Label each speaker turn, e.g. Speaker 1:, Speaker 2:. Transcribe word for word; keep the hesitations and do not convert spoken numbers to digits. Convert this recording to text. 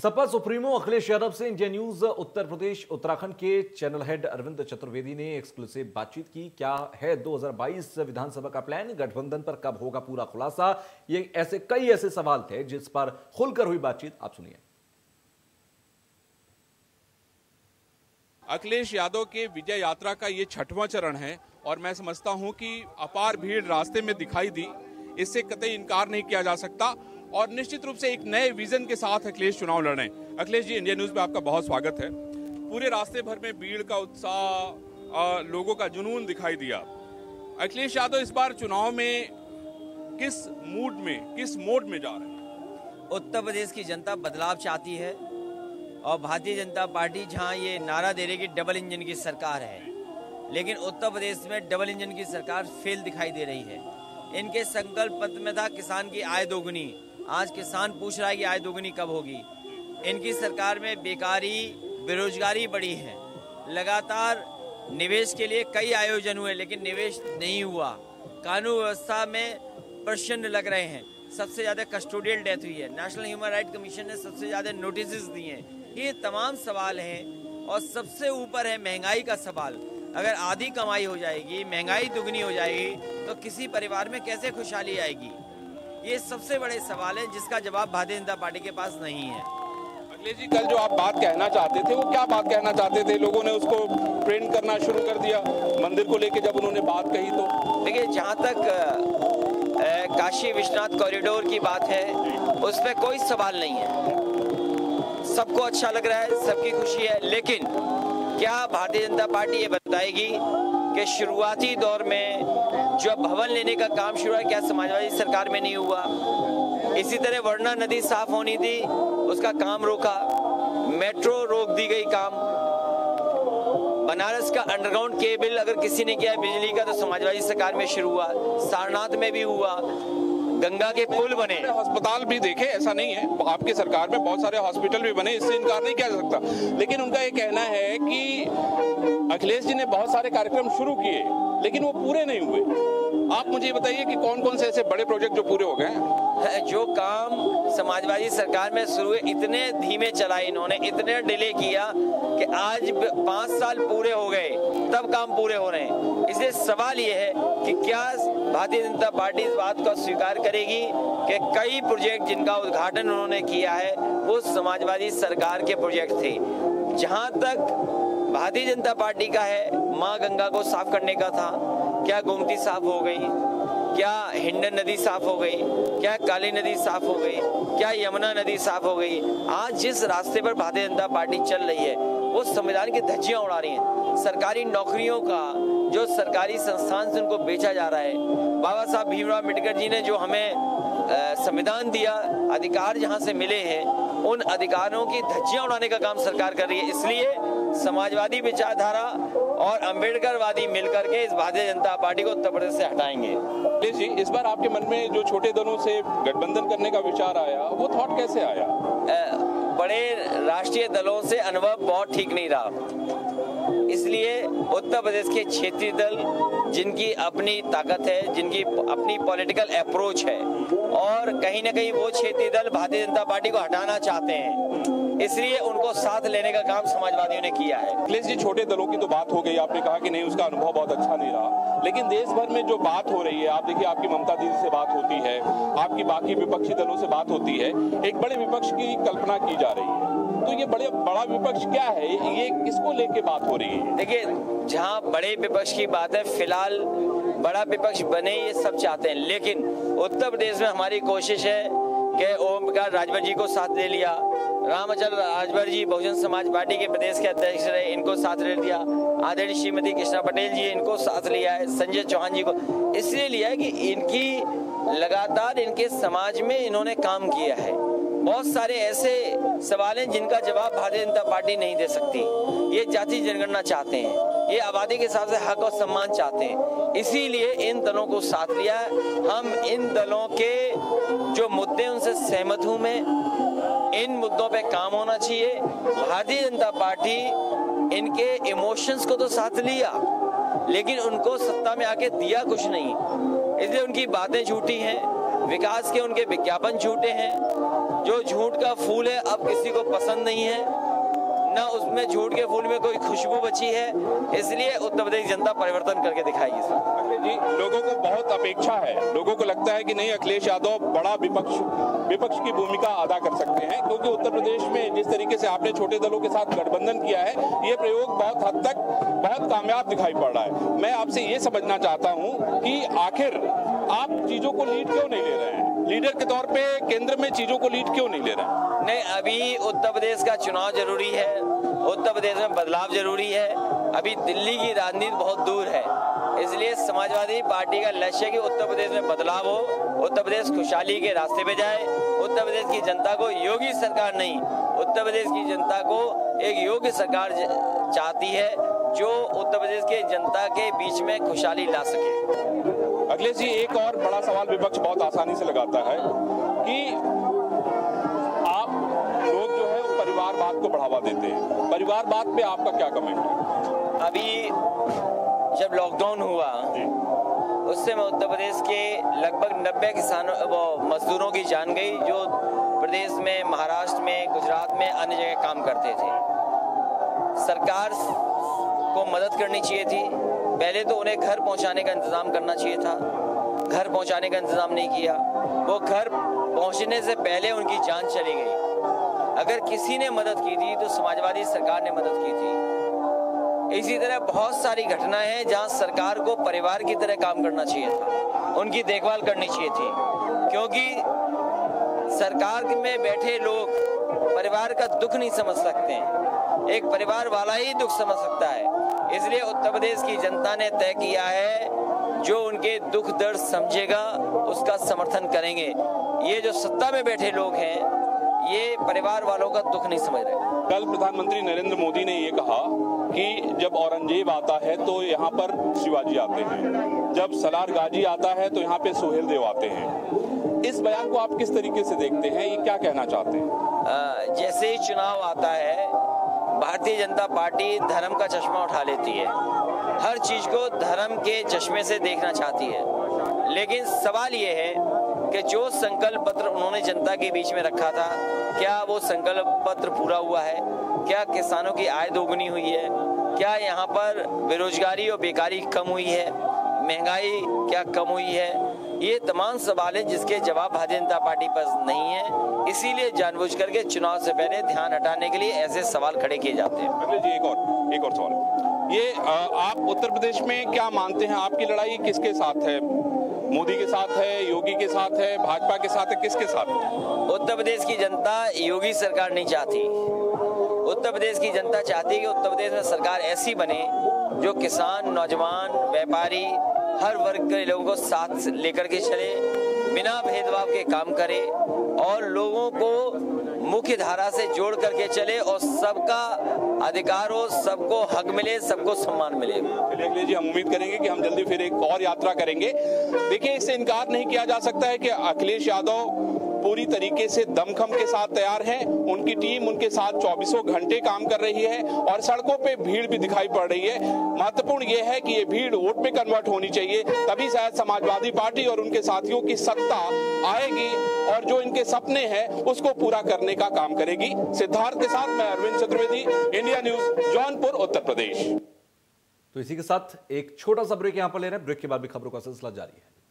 Speaker 1: Sapa supremo Akhilesh Yadav से India news Uttar Pradesh Uttarakhand के channel head Arvind Chaturvedi ने एक्सक्लूसिव बातचीत की। क्या है दो हज़ार बाईस विधानसभा का प्लान, गठबंधन पर कब होगा पूरा खुलासा, ये ऐसे कई ऐसे सवाल थे जिस पर खुलकर हुई बातचीत, आप सुनिए।
Speaker 2: अखिलेश यादव के विजय यात्रा का ये छठवां चरण है और मैं समझता हूं कि अपार भीड़ रास्ते में दिखाई दी, इससे कतई इनकार नहीं किया जा सकता और निश्चित रूप से एक नए विजन के साथ अखिलेश चुनाव लड़ रहे हैं। अखिलेश जी, इंडिया न्यूज पे आपका बहुत स्वागत है। पूरे रास्ते भर में भीड़ का उत्साह, लोगों का जुनून दिखाई दिया। अखिलेश यादव इस बार चुनाव में किस मूड में, किस मोड में जा रहे हैं?
Speaker 3: उत्तर प्रदेश की जनता बदलाव चाहती है और भारतीय जनता पार्टी जहां ये नारा दे रही है कि डबल इंजन की सरकार है, लेकिन उत्तर प्रदेश में डबल इंजन की सरकार फेल दिखाई दे रही है। इनके संकल्प पत्र में था किसान की आय दोगुनी, आज किसान पूछ रहा है कि आय दोगुनी कब होगी। इनकी सरकार में बेकारी, बेरोजगारी बढ़ी है। लगातार निवेश के लिए कई आयोजन हुए लेकिन निवेश नहीं हुआ। कानून व्यवस्था में प्रश्न लग रहे हैं। सबसे ज़्यादा कस्टोडियल डेथ हुई है। नेशनल ह्यूमन राइट कमीशन ने सबसे ज़्यादा नोटिस दिए हैं। ये तमाम सवाल हैं और सबसे ऊपर है महंगाई का सवाल। अगर आधी कमाई हो जाएगी, महंगाई दुगनी हो जाएगी तो किसी परिवार में कैसे खुशहाली आएगी? ये सबसे बड़े सवाल हैं जिसका जवाब भारतीय जनता पार्टी के पास नहीं है।
Speaker 2: अखिलेश जी, कल जो आप बात कहना चाहते थे वो क्या बात कहना चाहते थे? लोगों ने उसको ट्रेंड करना शुरू कर दिया मंदिर को लेके जब उन्होंने बात कही तो।
Speaker 3: देखिए, जहाँ तक काशी विश्वनाथ कॉरिडोर की बात है उस पर कोई सवाल नहीं है। सबको अच्छा लग रहा है, सबकी खुशी है, लेकिन क्या भारतीय जनता पार्टी ये बताएगी कि शुरुआती दौर में जो भवन लेने का काम शुरू है क्या समाजवादी सरकार में नहीं हुआ? इसी तरह वर्णा नदी साफ होनी थी, उसका काम रोका। मेट्रो रोक दी गई काम। बनारस का अंडरग्राउंड केबल अगर किसी ने किया बिजली का तो समाजवादी सरकार में शुरू हुआ। सारनाथ में भी हुआ। गंगा के पुल बने,
Speaker 2: अस्पताल भी देखे, ऐसा नहीं है, आपकी सरकार में बहुत सारे हॉस्पिटल भी बने, इससे इनकार नहीं किया जा सकता। लेकिन उनका ये कहना है कि अखिलेश जी ने बहुत सारे कार्यक्रम शुरू किए लेकिन वो पूरे नहीं हुए। आप मुझे बताइए कि कौन कौन से ऐसे बड़े प्रोजेक्ट जो पूरे हो गए?
Speaker 3: जो काम समाजवादी सरकार में शुरू हुए इतने धीमे चलाए इन्होंने, इतने डिले किया कि आज पाँच साल पूरे हो गए तब काम पूरे हो रहे हैं। इसलिए सवाल ये है कि क्या भारतीय जनता पार्टी इस बात को स्वीकार करेगी कि कई प्रोजेक्ट जिनका उद्घाटन उन्होंने किया है वो समाजवादी सरकार के प्रोजेक्ट थे। जहाँ तक भारतीय जनता पार्टी का है, माँ गंगा को साफ करने का था, क्या गोमती साफ हो गई? क्या हिंडन नदी साफ हो गई? क्या काली नदी साफ हो गई? क्या यमुना नदी साफ हो गई? आज जिस रास्ते पर भारतीय जनता पार्टी चल रही है वो संविधान की धज्जियां उड़ा रही हैं। सरकारी नौकरियों का जो सरकारी संस्थान से उनको बेचा जा रहा है। बाबा साहब भीमराव अम्बेडकर जी ने जो हमें संविधान दिया, अधिकार जहां से मिले हैं, उन अधिकारों की धज्जियां उड़ाने का काम सरकार कर रही है। इसलिए समाजवादी विचारधारा और अम्बेडकरवादी मिलकर के इस भारतीय जनता पार्टी को उत्तर प्रदेश से हटाएंगे।
Speaker 2: जी, इस बार आपके मन में जो छोटे दलों से गठबंधन करने का विचार आया, वो थॉट कैसे आया?
Speaker 3: बड़े राष्ट्रीय दलों से अनुभव बहुत ठीक नहीं रहा। इसलिए उत्तर प्रदेश के क्षेत्रीय दल जिनकी अपनी ताकत है, जिनकी अपनी पॉलिटिकल अप्रोच है और कहीं ना कहीं वो क्षेत्रीय दल भारतीय जनता पार्टी को हटाना चाहते हैं, इसलिए उनको साथ लेने का काम समाजवादियों ने किया है।
Speaker 2: अखिलेश जी, छोटे दलों की तो बात हो गई, आपने कहा कि नहीं उसका अनुभव बहुत अच्छा नहीं रहा, लेकिन देश भर में जो बात हो रही है, आप देखिए आपकी ममता दीदी से बात होती है, आपकी बाकी विपक्षी दलों से बात होती है, एक बड़े विपक्ष की कल्पना की जा रही है। तो ये बड़े बड़ा विपक्ष क्या है, ये किसको लेके बात हो रही है?
Speaker 3: देखिए, जहाँ बड़े विपक्ष की बात है, फिलहाल बड़ा विपक्ष बने ये सब चाहते हैं, लेकिन उत्तर प्रदेश में हमारी कोशिश है कि ओम प्रकाश राजभर जी को साथ ले लिया, रामचंद्र राजभर जी बहुजन समाज पार्टी के प्रदेश के अध्यक्ष रहे, इनको साथ ले लिया, आदरणीय श्रीमती कृष्णा पटेल जी इनको साथ लिया है, संजय चौहान जी को इसलिए लिया है कि इनकी लगातार इनके समाज में इन्होंने काम किया है। बहुत सारे ऐसे सवाल हैं जिनका जवाब भारतीय जनता पार्टी नहीं दे सकती। ये जाति जनगणना चाहते हैं, ये आबादी के हिसाब से हक और सम्मान चाहते हैं, इसीलिए इन दलों को साथ लिया है। हम इन दलों के जो मुद्दे उनसे सहमत हूं मैं, इन मुद्दों पे काम होना चाहिए। भारतीय जनता पार्टी इनके इमोशंस को तो साथ लिया लेकिन उनको सत्ता में आके दिया कुछ नहीं, इसलिए उनकी बातें झूठी हैं, विकास के उनके विज्ञापन झूठे हैं। जो झूठ का फूल है अब किसी को पसंद नहीं है, न उसमें झूठ के फूल में कोई खुशबू बची है, इसलिए उत्तर प्रदेश जनता परिवर्तन करके दिखाएगी।
Speaker 2: जी, लोगों को बहुत अपेक्षा है, लोगों को लगता है कि नहीं अखिलेश यादव बड़ा विपक्ष विपक्ष की भूमिका अदा कर सकते हैं, क्योंकि उत्तर प्रदेश में जिस तरीके से आपने छोटे दलों के साथ गठबंधन किया है, ये प्रयोग बहुत हद तक बहुत कामयाब दिखाई पड़ रहा है। मैं आपसे ये समझना चाहता हूँ कि आखिर आप चीजों को लीड क्यों नहीं ले रहे हैं? लीडर के तौर पे केंद्र में चीजों को लीड क्यों नहीं ले रहे हैं?
Speaker 3: नहीं, अभी उत्तर प्रदेश का चुनाव जरूरी है, उत्तर प्रदेश में बदलाव जरूरी है, अभी दिल्ली की राजनीति बहुत दूर है, इसलिए समाजवादी पार्टी का लक्ष्य है कि उत्तर प्रदेश में बदलाव हो, उत्तर प्रदेश खुशहाली के रास्ते पे जाए। उत्तर प्रदेश की जनता को योगी सरकार नहीं, उत्तर प्रदेश की जनता को एक योग्य सरकार चाहती है जो उत्तर प्रदेश के जनता के बीच में खुशहाली ला सके।
Speaker 2: अखिलेश जी, एक और बड़ा सवाल विपक्ष बहुत आसानी से लगाता है कि आप लोग जो है वो परिवारवाद को बढ़ावा देते हैं, परिवारवाद पे आपका क्या कमेंट है?
Speaker 3: अभी जब लॉकडाउन हुआ उससे मैं उत्तर प्रदेश के लगभग नब्बे किसानों वो मजदूरों की जान गई जो प्रदेश में, महाराष्ट्र में, गुजरात में, अन्य जगह काम करते थे। सरकार को मदद करनी चाहिए थी, पहले तो उन्हें घर पहुंचाने का इंतजाम करना चाहिए था, घर पहुंचाने का इंतजाम नहीं किया, वो घर पहुंचने से पहले उनकी जान चली गई। अगर किसी ने मदद की थी तो समाजवादी सरकार ने मदद की थी। इसी तरह बहुत सारी घटनाएं हैं जहां सरकार को परिवार की तरह काम करना चाहिए था, उनकी देखभाल करनी चाहिए थी, क्योंकि सरकार में बैठे लोग परिवार का दुख नहीं समझ सकते हैं, एक परिवार वाला ही दुख समझ सकता है। इसलिए उत्तर प्रदेश की जनता ने तय किया है जो उनके दुख दर्द समझेगा उसका समर्थन करेंगे। ये जो सत्ता में बैठे लोग हैं ये परिवार वालों का दुख नहीं समझ रहे।
Speaker 2: कल प्रधानमंत्री नरेंद्र मोदी ने ये कहा कि जब औरंगजेब आता है तो यहाँ पर शिवाजी आते हैं, जब सलार गाजी आता है तो यहाँ पे सुहेल देव आते हैं। इस बयान को आप किस तरीके से देखते हैं, ये क्या कहना चाहते हैं?
Speaker 3: आ, जैसे ही चुनाव आता है भारतीय जनता पार्टी धर्म का चश्मा उठा लेती है, हर चीज को धर्म के चश्मे से देखना चाहती है। लेकिन सवाल ये है कि जो संकल्प पत्र उन्होंने जनता के बीच में रखा था, क्या वो संकल्प पत्र पूरा हुआ है? क्या किसानों की आय दोगुनी हुई है? क्या यहाँ पर बेरोजगारी और बेकारी कम हुई है? महंगाई क्या कम हुई है? ये तमाम सवाल हैं जिसके जवाब भारतीय जनता पार्टी पर नहीं है, इसीलिए जानबूझ करके चुनाव से पहले ध्यान हटाने के लिए ऐसे सवाल खड़े किए जाते हैं।
Speaker 2: अखिलेश जी, एक और एक और सवाल, ये आप उत्तर प्रदेश में क्या मानते हैं, आपकी लड़ाई किसके साथ है? मोदी के साथ है, योगी के साथ है, भाजपा के साथ है, किसके साथ है?
Speaker 3: उत्तर प्रदेश की जनता योगी सरकार नहीं चाहती। उत्तर प्रदेश की जनता चाहती है कि उत्तर प्रदेश में सरकार ऐसी बने जो किसान, नौजवान, व्यापारी, हर वर्ग के लोगों को साथ लेकर के चले, बिना भेदभाव के काम करे और लोगों को मुख्य धारा से जोड़ करके चले और सबका अधिकार हो, सबको हक मिले, सबको सम्मान मिले।
Speaker 2: अखिलेश जी, हम उम्मीद करेंगे कि हम जल्दी फिर एक और यात्रा करेंगे। देखिए, इससे इनकार नहीं किया जा सकता है कि अखिलेश यादव पूरी तरीके से दमखम के साथ तैयार हैं, उनकी टीम उनके साथ चौबीसों घंटे काम कर रही है और सड़कों पे भीड़ भी दिखाई पड़ रही है। महत्वपूर्ण यह है कि ये भीड़ वोट में कन्वर्ट होनी चाहिए, तभी शायद समाजवादी पार्टी और उनके साथियों की सत्ता आएगी और जो इनके सपने हैं उसको पूरा करने का काम करेगी। सिद्धार्थ के साथ मैं अरविंद चतुर्वेदी, इंडिया न्यूज, जौनपुर, उत्तर प्रदेश।
Speaker 1: तो इसी के साथ एक छोटा सा ब्रेक यहां पर ले रहे हैं, ब्रेक के बाद भी खबरों का सिलसिला जारी है।